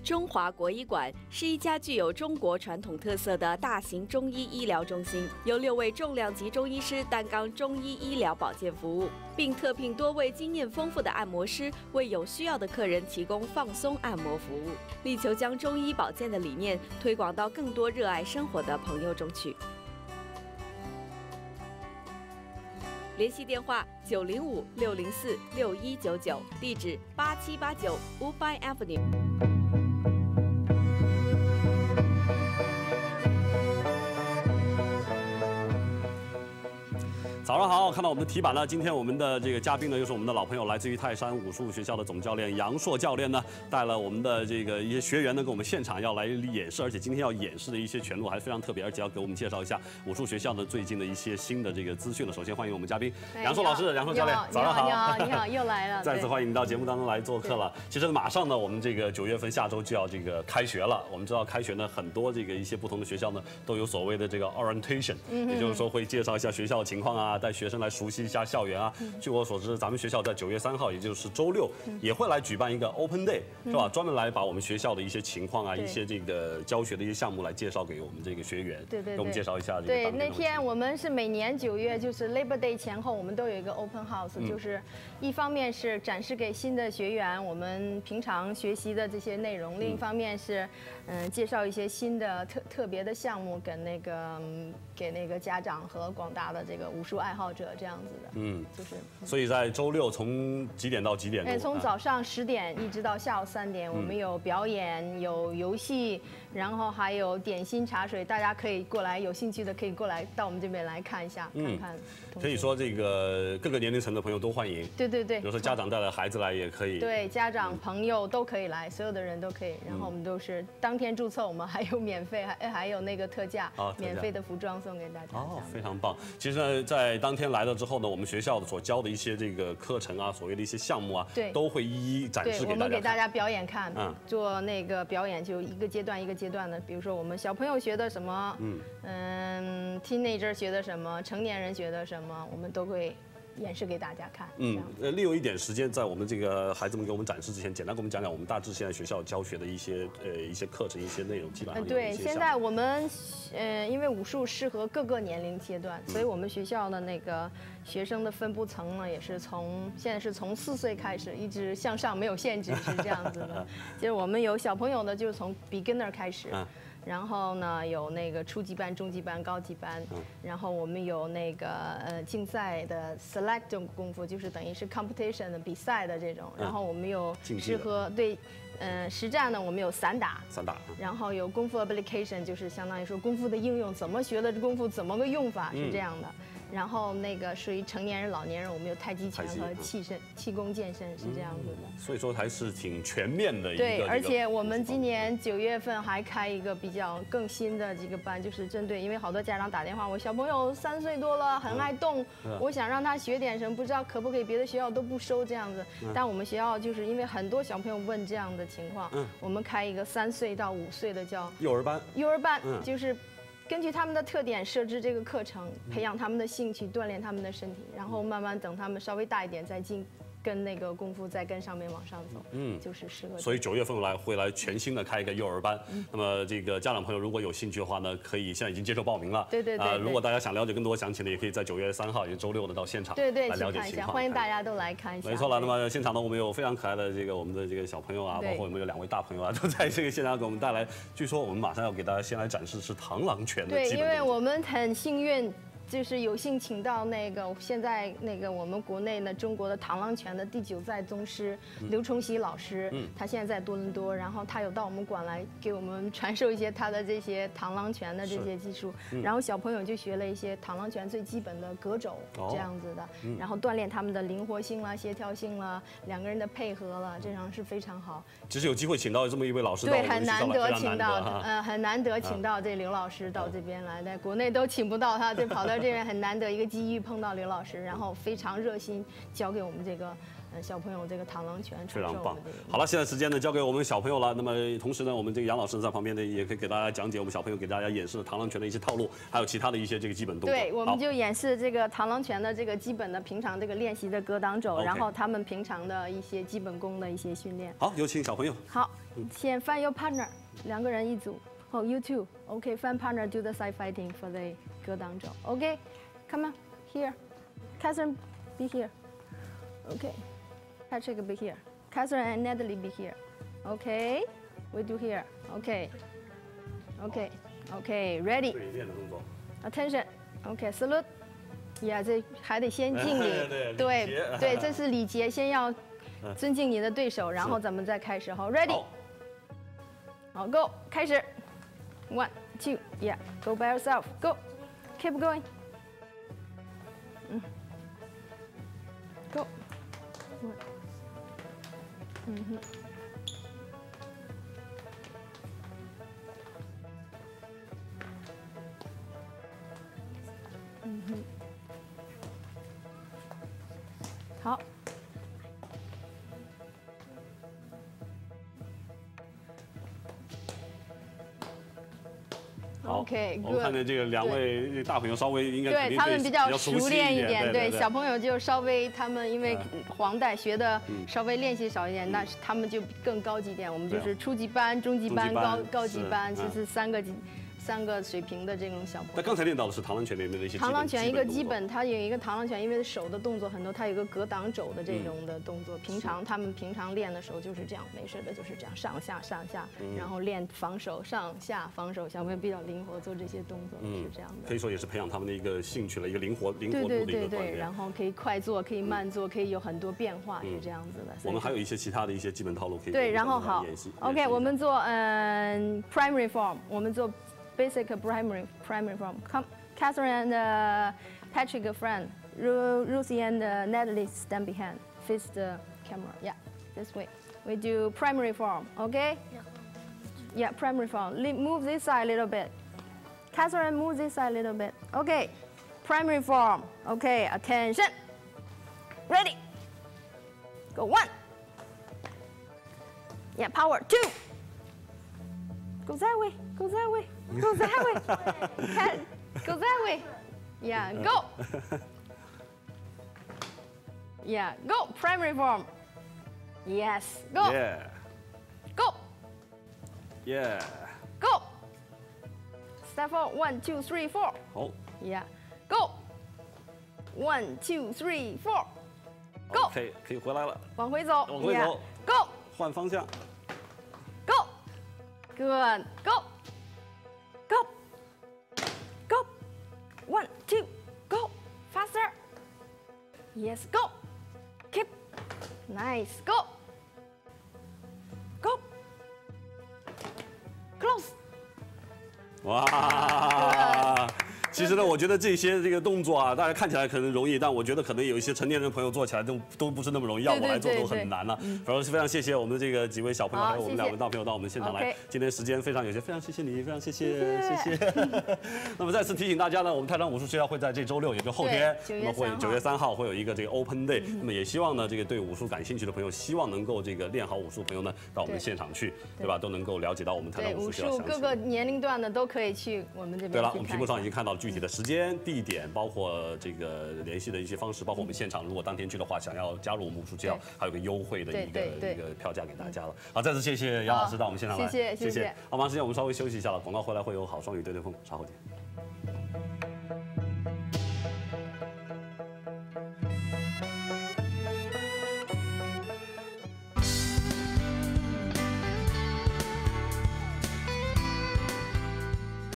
中华国医馆是一家具有中国传统特色的大型中医医疗中心，由6位重量级中医师担纲中医医疗保健服务，并特聘多位经验丰富的按摩师为有需要的客人提供放松按摩服务，力求将中医保健的理念推广到更多热爱生活的朋友中去。联系电话905-604-6199，地址8789 Woodbine Avenue。 早上好，看到我们的题板呢，今天我们的这个嘉宾呢，又是我们的老朋友，来自于泰山武术学校的总教练杨硕教练呢，带了我们的这个一些学员呢，跟我们现场要来演示，而且今天要演示的一些拳路还非常特别，而且要给我们介绍一下武术学校呢最近的一些新的这个资讯了。首先欢迎我们嘉宾杨硕老师、杨硕教练，早上好， 你好，又来了， 再次欢迎你到节目当中来做客了。其实马上呢，我们这个9月份下周就要这个开学了。我们知道开学呢，很多这个一些不同的学校呢，都有所谓的这个 orientation，也就是说会介绍一下学校的情况啊，带学生来熟悉一下校园啊。据我所知，咱们学校在9月3号，也就是周6，也会来举办一个 Open Day， 是吧？专门来把我们学校的一些情况啊，一些这个教学的一些项目来介绍给我们这个学员。 对， 给我们介绍一下这个。 对，那天我们是每年9月，就是 Labor Day 前后，我们都有一个 Open House，就是一方面是展示给新的学员我们平常学习的这些内容，另一方面是介绍一些新的特别的项目给那个家长和广大的这个武术爱好者这样子的。就是。 所以在周6从几点到几点？ 从早上10点一直到下午3点，我们有表演，有游戏，然后还有点心茶水，大家可以过来，有兴趣的可以过来到我们这边来看一下，看看。 可以说这个各个年龄层的朋友都欢迎。对。比如说家长带了孩子来也可以。对， 家长朋友都可以来，所有的人都可以。然后我们都是当天注册，我们还有免费，还有那个特价，免费的服装送给大家。 非常棒。其实呢，在当天来了之后呢，我们学校所教的一些这个课程啊，所谓的一些项目啊，都会一一展示给大家看。 我们给大家表演看，做那个表演就一个阶段一个阶段的。比如说我们小朋友学的什么，teenager 学的什么，成年人学的什么，我们都会演示给大家看。 利用一点时间，在我们这个孩子们给我们展示之前，简单给我们讲讲我们大致现在学校教学的一些课程、一些内容，基本上对，现在我们因为武术适合各个年龄阶段，所以我们学校的那个学生的分布层呢，也是现在是从4岁开始，一直向上，没有限制，是这样子的。就是我们有小朋友的，就是从 beginner 开始。然后呢，有那个初级班、中级班、高级班，然后我们有那个竞赛的 select 这种功夫，就是等于是 competition 的比赛的这种。然后我们有适合实战呢，我们有散打，然后有功夫 application， 就是相当于说功夫的应用，怎么学的功夫，怎么个用法是这样的。然后那个属于成年人、老年人，我们有太极拳和气功健身是这样子的。 所以说还是挺全面的一个。 对，而且我们今年9月份还开一个比较更新的这个班，就是针对，因为好多家长打电话，我小朋友3岁多了，很爱动，我想让他学点什么，不知道可不可以，别的学校都不收这样子。但我们学校就是因为很多小朋友问这样的情况，我们开一个3岁到5岁的叫幼儿班， 就是根据他们的特点设置这个课程，培养他们的兴趣，锻炼他们的身体，然后慢慢等他们稍微大一点再跟那个功夫再跟上面往上走，就是适合。 所以9月份会来全新的开一个幼儿班。那么这个家长朋友如果有兴趣的话呢，可以现在已经接受报名了。 对。 如果大家想了解更多详情的，也可以在9月3号，也就是周6的到现场来了解情况。 欢迎大家都来看一下。 没错了，那么现场呢，我们有非常可爱的我们的这个小朋友啊，包括我们有2位大朋友啊，都在这个现场给我们带来。据说我们马上要给大家先来展示是螳螂拳的基本动作。 对，因为我们很幸运。就是有幸请到现在我们国内呢中国的螳螂拳的第9代宗师刘崇禧老师，他现在在多伦多，然后他有到我们馆来给我们传授一些他的这些螳螂拳的这些技术，然后小朋友就学了一些螳螂拳最基本的格肘这样子的，然后锻炼他们的灵活性啦、协调性啦、2个人的配合啦，这样是非常好。 其实有机会请到这么一位老师， 对，很难得请到，很难得请到这刘老师到这边来，在国内都请不到他，这跑到这边很难得一个机遇碰到刘老师，然后非常热心教给我们这个小朋友这个螳螂拳非常棒传授的这个。 好了，现在时间呢交给我们小朋友了。那么同时呢，我们这个杨老师在旁边呢，也可以给大家讲解我们小朋友给大家演示螳螂拳的一些套路，还有其他的一些这个基本动作。 对，我们就演示这个螳螂拳的这个基本的平常这个练习的格挡肘， OK 然后他们平常的一些基本功的一些训练。 好，有请小朋友。 好，先 find your partner， 2个人一组。Oh, you too. Okay, find partner, do the side fighting for the 格挡肘。Okay, come on, here. Catherine, be here. Okay, Patrick, be here. Catherine and Natalie, be here. Okay, we do here. Okay, okay, okay, ready. 对练的动作。 Attention. Okay, salute. Yeah, 这还得先敬礼。 对礼节对，这是礼节，先要尊敬你的对手，然后咱们再开始。好，ready。 好， 好，Go， 开始。1, 2, yeah, go by yourself. Go, keep going. Go. Mm-hmm. 好。 好 OK， 我们看见这个2位大朋友稍微应该肯定对他们比较熟悉熟练一点， 对小朋友就稍微他们因为黄带学的稍微练习少一点，但是他们就更高级一点。我们就是初级班、中级班、高级班，这是3个水平的这种小朋友。 那刚才练到的是螳螂拳里面的一些螳螂拳一个基动本，它有一个螳螂拳，因为手的动作很多，它有一个格挡肘的这种的动作。他们平常练的时候就是这样，没事的就是这样上下上下，然后练防守上下防守，小朋友比较灵活做这些动作是这样的。 可以说也是培养他们的一个兴趣了，一个灵活度的一个锻炼。 然后可以快做，可以慢做，可以有很多变化，是这样子的。 我们还有一些其他的一些基本套路可以对，然后好，OK， 我们做primary form， 我们做 basic primary form. Come, Catherine and Patrick, friend. Ruthie and Natalie stand behind, face the camera. Yeah, this way. We do primary form, okay? Yeah, primary form. Move this side a little bit. Catherine, move this side a little bit. Okay, primary form. Okay, attention. Ready. Go 1. Yeah, power 2. Go that way. Go that way. Go that way. Go that way. Yeah, go. Yeah, go. Primary form. Yes, go. Yeah, Go. yeah. Go. Step forward. 1, 2, 3, 4. 好 Yeah, go. 1, 2, 3, 4. Go. ，OK，可以回来了， 往回走。 往回走 Yeah. Go. 换方向。 Go. Good. Go. Go. Go. 1, 2. Go. Faster. Yes. Go. Keep. Nice. Go. Go. Close. 哇！其实呢，我觉得这个动作啊，大家看起来可能容易，但我觉得可能有一些成年人朋友做起来都不是那么容易，要我来做都很难了。反正是非常谢谢我们这个几位小朋友，还有我们2位大朋友到我们现场来。今天时间非常有限，非常谢谢你，非常谢谢。那么再次提醒大家呢，我们太常武术学校会在这周6，也就后天，那么会9月3号会有一个这个 Open Day。那么也希望呢，这个对武术感兴趣的朋友，希望能够这个练好武术的朋友呢，到我们现场去，对吧？都能够了解到我们太常武术学校详细。 各个年龄段的都可以去我们这边。 对了，我们屏幕上已经看到了具体的时间、地点，包括这个联系的一些方式，包括我们现场如果当天去的话，想要加入我们武术学校，还有个优惠的一个票价给大家了。好，再次谢谢杨老师到我们现场来， 谢谢。 好，马上时间我们稍微休息一下了，广告回来会有好双语对对碰，稍后见。